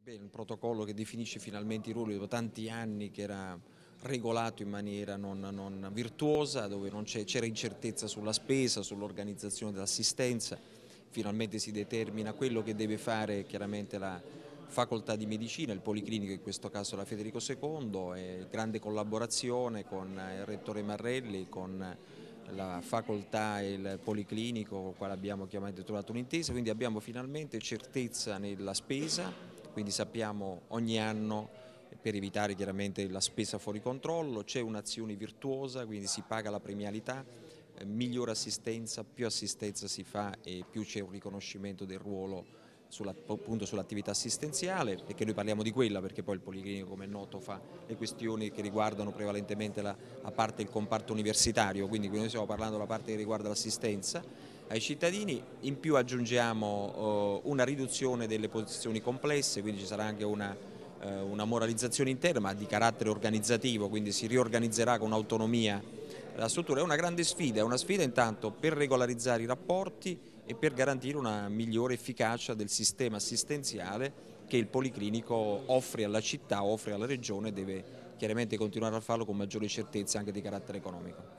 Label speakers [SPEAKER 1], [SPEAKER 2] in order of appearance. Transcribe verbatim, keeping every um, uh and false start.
[SPEAKER 1] Beh, un protocollo che definisce finalmente i ruoli dopo tanti anni che era regolato in maniera non, non virtuosa, dove c'era incertezza sulla spesa, sull'organizzazione dell'assistenza. Finalmente si determina quello che deve fare chiaramente la facoltà di medicina, il policlinico, in questo caso la Federico secondo, e grande collaborazione con il rettore Marrelli, con la facoltà e il policlinico, con il quale abbiamo chiaramente trovato un'intesa, quindi abbiamo finalmente certezza nella spesa. Quindi sappiamo ogni anno, per evitare chiaramente la spesa fuori controllo, c'è un'azione virtuosa, quindi si paga la premialità, eh, migliore assistenza, più assistenza si fa e più c'è un riconoscimento del ruolo sulla, appunto sull'attività assistenziale, perché noi parliamo di quella, perché poi il Policlinico, come è noto, fa le questioni che riguardano prevalentemente la, la parte del comparto universitario, quindi qui noi stiamo parlando della parte che riguarda l'assistenza ai cittadini. In più aggiungiamo uh, una riduzione delle posizioni complesse, quindi ci sarà anche una, uh, una moralizzazione interna, ma di carattere organizzativo, quindi si riorganizzerà con autonomia la struttura. È una grande sfida, è una sfida intanto per regolarizzare i rapporti e per garantire una migliore efficacia del sistema assistenziale che il Policlinico offre alla città, offre alla Regione, e deve chiaramente continuare a farlo con maggiori certezze anche di carattere economico.